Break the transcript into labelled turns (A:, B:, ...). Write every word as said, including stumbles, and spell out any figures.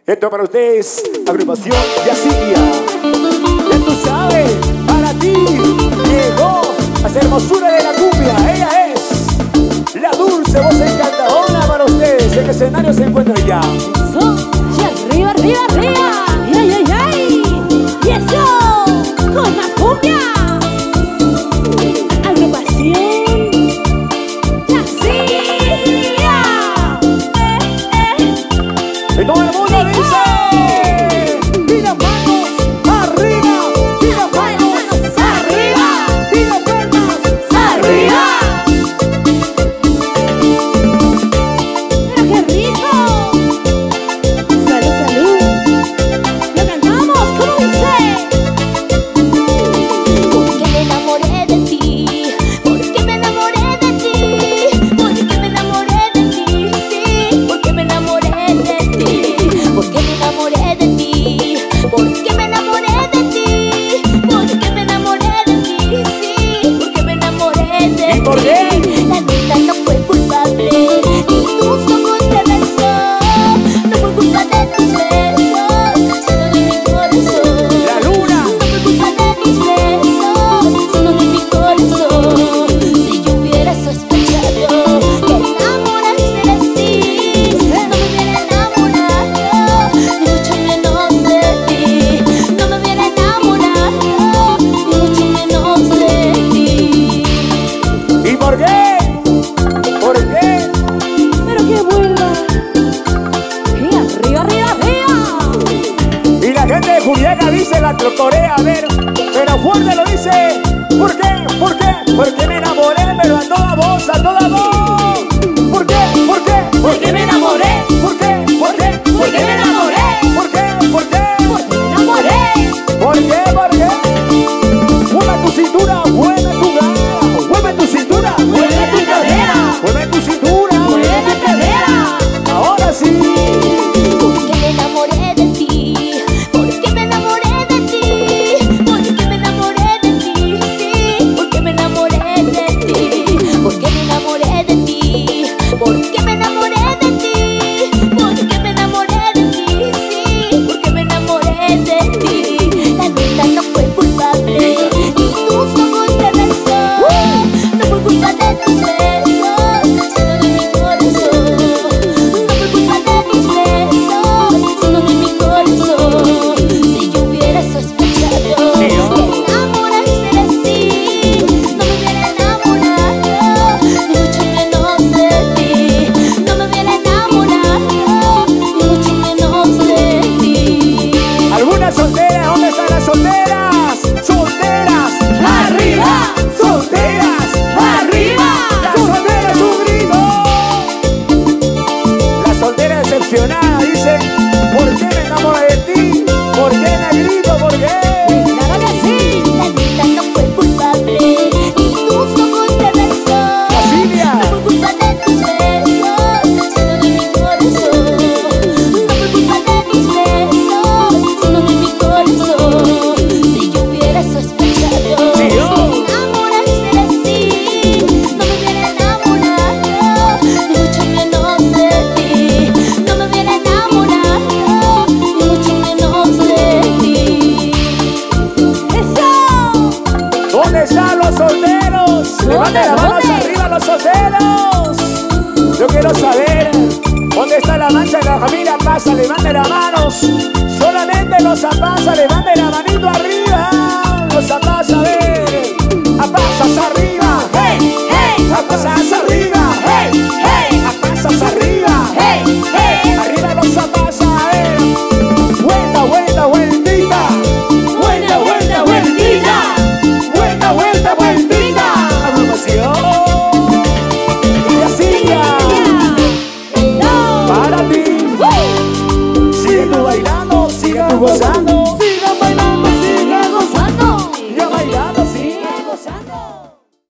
A: Esto para ustedes, agrupación Yasilia. Ya tú sabes, para ti llegó a ser hermosura de la cumbia. Ella es la dulce voz encantadora para ustedes. En el escenario se encuentra ya.
B: Eso, y arriba, arriba, arriba. ¡Ay, ay, ay! Y eso, con más cumbia. Agrupación Yasilia. Eh, eh.
A: Y todo el mundo dice: tira manos arriba, tira manos arriba, tira palmas arriba.
B: Pero qué rico. Salud, salud. Lo cantamos, ¿cómo dice?
C: Porque me enamoré de ti, porque me enamoré de ti, porque me enamoré de ti, sí, porque me enamoré de ti, porque me enamoré de ti, porque me enamoré de ti, porque me enamoré de ti, sí, porque me enamoré de
A: ¿Y por qué?
C: ti. La neta no fue culpable, ni tus ojos te besó, no fue culpa de tus besos, sino de mi corazón.
A: La luna.
C: No fue culpa de mis besos, sino de mi corazón. Si yo hubiera sospechado que enamorarse de sí, no me hubiera enamorado, ni mucho menos de ti. No me hubiera enamorado, ni mucho menos de ti.
A: ¿Y por qué? ¿Por qué?
B: Pero que vuelva. Y arriba, arriba, arriba.
A: Y la gente de Juliaca dice, la corea, a ver, pero fuerte lo dice. ¿Por qué? ¿Por qué? Porque me enamoré, pero a toda voz, a toda voz. ¿Por qué? ¿Por qué?
C: Porque me enamoré,
A: ¿Por qué? ¿Por qué?
C: porque me enamoré,
A: ¿Por qué? ¿Por qué?
C: porque me enamoré.
A: ¿Por qué? ¿Por qué? Mueve tu cintura, mueve tu cadera, mueve tu cintura,
C: Mueve tu cadera,
A: mueve tu cintura,
C: mueve la cadera.
A: Ahora sí.
C: Porque me enamoré de ti, porque me enamoré de ti, porque me enamoré de ti, sí, porque me enamoré de ti, porque me enamoré de ti, porque me enamoré de ti, porque me enamoré de ti, sí, porque me enamoré de ti. La neta no fue culpable, ni tus ojos te besó, no fue culpa de tus besos, sino de mi corazón. No fue culpa de mis besos, sino de mi corazón. Si yo hubiera sospechado que enamorarse de sí, no me hubiera enamorado, ni mucho menos de ti. No me hubiera enamorado, ni mucho menos de ti.
A: ¿Algunas solteras? ¿Dónde están las solteras? ¡Solteras!
C: ¡Arriba!
A: ¡Solteras!
C: ¡Arriba!
A: ¡Las solteras un grito! La soltera decepcionada dice: ¿por qué me enamoré de ti? ¿Por qué negrito? ¿Por qué?
B: Claro que sí.
C: La neta no fue culpable, ni tus ojos te besó.
A: Yasilia.
C: No fue culpa de tus besos, sino de mi corazón. No fue culpa de mis besos, sino de mi corazón. Si yo hubiera sospechado
A: Sí, yo.
C: que enamorarse de sí, no me hubiera enamorado, ni mucho menos de ti. No me hubiera enamorado, ni mucho menos de ti.
B: Eso.
A: ¿Dónde están los solteros? Levanten las manos
B: ¿Dónde?
A: arriba los solteros. Yo quiero saber dónde está la mancha de la familia Pasa. Levanten las manos. Solamente los Zapasa, levanten la manito arriba.